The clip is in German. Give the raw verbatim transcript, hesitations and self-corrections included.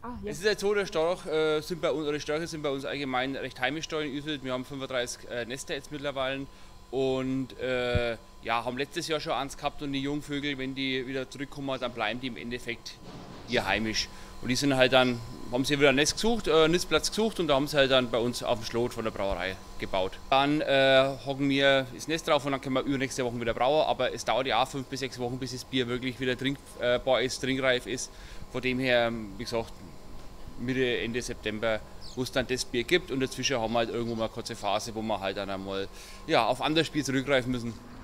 Ah, ja. Es ist halt so, der Storch, äh, sind bei uns, oder die Störche sind bei uns allgemein recht heimisch da in Usedom. Wir haben fünfunddreißig äh, Nester jetzt mittlerweile und äh, ja, haben letztes Jahr schon eins gehabt und die Jungvögel, wenn die wieder zurückkommen, dann bleiben die im Endeffekt hier heimisch. Und die sind halt dann, haben sie wieder ein Nest gesucht, äh, Nistplatz gesucht und da haben sie halt dann bei uns auf dem Schlot von der Brauerei gebaut. Dann äh, hocken wir das Nest drauf und dann können wir übernächste Woche wieder brauen, aber es dauert ja auch fünf bis sechs Wochen, bis das Bier wirklich wieder trinkbar ist, trinkreif ist. Von dem her, wie gesagt, Mitte, Ende September, wo es dann das Bier gibt und dazwischen haben wir halt irgendwo mal eine kurze Phase, wo wir halt dann einmal ja, auf anderes Bier zurückgreifen müssen.